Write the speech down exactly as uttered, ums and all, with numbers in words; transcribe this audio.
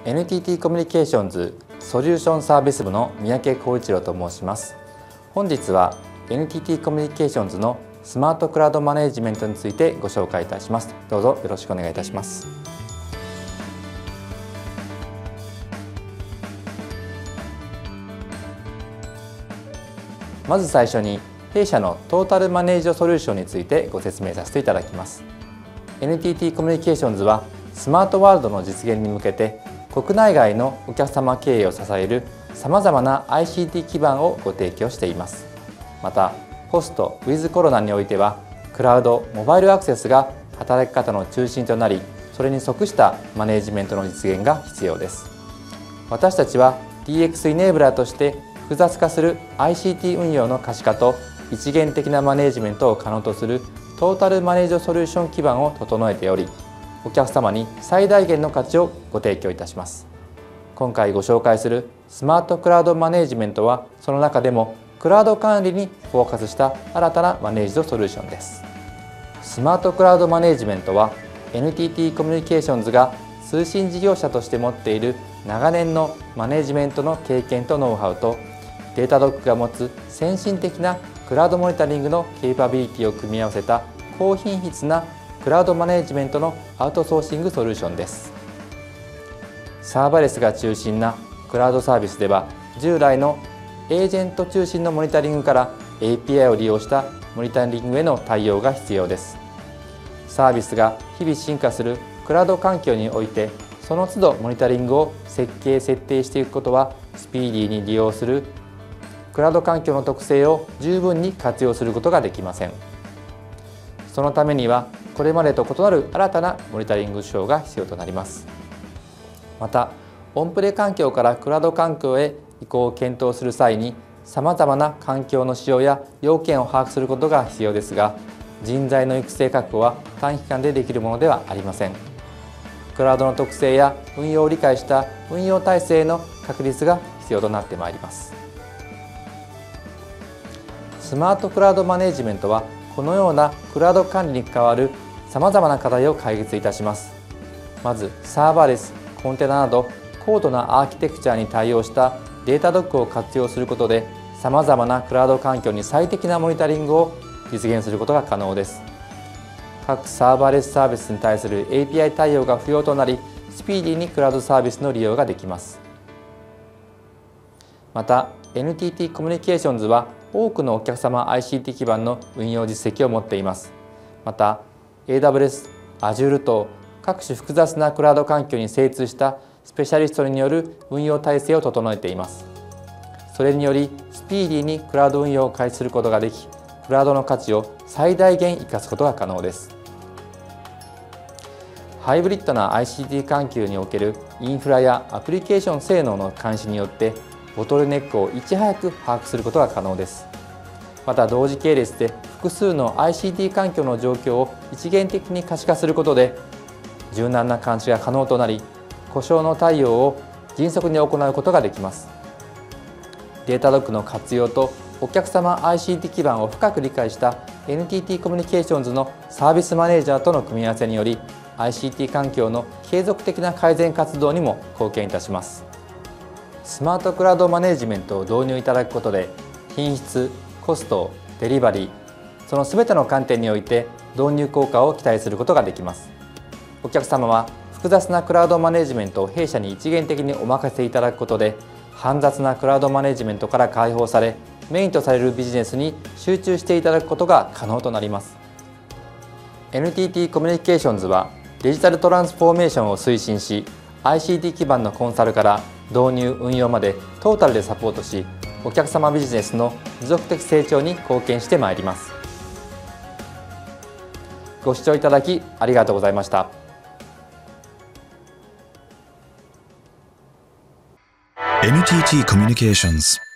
エヌティーティー コミュニケーションズソリューションサービス部の三宅浩一郎と申します。本日は エヌティーティー コミュニケーションズのスマートクラウドマネジメントについてご紹介いたします。どうぞよろしくお願いいたします。まず最初に弊社のトータルマネージドソリューションについてご説明させていただきます。エヌティーティー コミュニケーションズはスマートワールドの実現に向けて国内外のお客様経営を支えるさまざまな アイシーティー 基盤をご提供しています。またポスト・ウィズ・コロナにおいてはクラウド・モバイルアクセスが働き方の中心となり、それに即したマネジメントの実現が必要です。私たちは ディーエックス イネーブラーとして複雑化する アイシーティー 運用の可視化と一元的なマネジメントを可能とするトータルマネージドソリューション基盤を整えており、お客様に最大限の価値をご提供いたします。今回ご紹介するスマートクラウドマネジメントは、その中でもクラウド管理にフォーカスした新たなマネージドソリューションです。スマートクラウドマネジメントは エヌティーティー コミュニケーションズが通信事業者として持っている長年のマネジメントの経験とノウハウと、データドックが持つ先進的なクラウドモニタリングのケイパビリティを組み合わせた高品質なクラウドマネジメントのアウトソーシングソリューションです。サーバレスが中心なクラウドサービスでは、従来のエージェント中心のモニタリングから エーピーアイ を利用したモニタリングへの対応が必要です。サービスが日々進化するクラウド環境において、その都度モニタリングを設計・設定していくことは、スピーディーに利用するクラウド環境の特性を十分に活用することができません。そのためには、これまでと異なる新たなモニタリング手法が必要となります。また、オンプレ環境からクラウド環境へ移行を検討する際に、さまざまな環境の仕様や要件を把握することが必要ですが、人材の育成確保は短期間でできるものではありません。クラウドの特性や運用を理解した運用体制の確立が必要となってまいります。スマートクラウドマネジメントは、このようなクラウド管理に関わるさまざまな課題を解決いたします。まず、サーバーレス、コンテナなど高度なアーキテクチャに対応したデータドックを活用することで、さまざまなクラウド環境に最適なモニタリングを実現することが可能です。各サーバーレスサービスに対する エーピーアイ 対応が不要となり、スピーディーにクラウドサービスの利用ができます。また エヌティーティー コミュニケーションズは多くのお客様 アイシーティー 基盤の運用実績を持っています。また エーダブリューエス、Azure 等各種複雑なクラウド環境に精通したスペシャリストによる運用体制を整えています。それによりスピーディーにクラウド運用を開始することができ、クラウドの価値を最大限生かすことが可能です。ハイブリッドな アイシーティー 環境におけるインフラやアプリケーション性能の監視によってボトルネックをいち早く把握することが可能です。また同時系列で複数の アイシーティー 環境の状況を一元的に可視化することで、柔軟な監視が可能となり、故障の対応を迅速に行うことができます。データドックの活用とお客様 アイシーティー 基盤を深く理解した エヌティーティー コミュニケーションズのサービスマネージャーとの組み合わせにより、 アイシーティー 環境の継続的な改善活動にも貢献いたします。スマートクラウドマネジメントを導入いただくことで、品質、コスト、デリバリー、その全ての観点において導入効果を期待することができます。お客様は複雑なクラウドマネジメントを弊社に一元的にお任せいただくことで、煩雑なクラウドマネジメントから解放され、メインとされるビジネスに集中していただくことが可能となります。エヌティーティー コミュニケーションズはデジタルトランスフォーメーションを推進し、 アイシーティー 基盤のコンサルから導入・運用までトータルでサポートし、お客様ビジネスの持続的成長に貢献してまいります。ご視聴いただきありがとうございました。 エヌティーティー コミュニケーションズ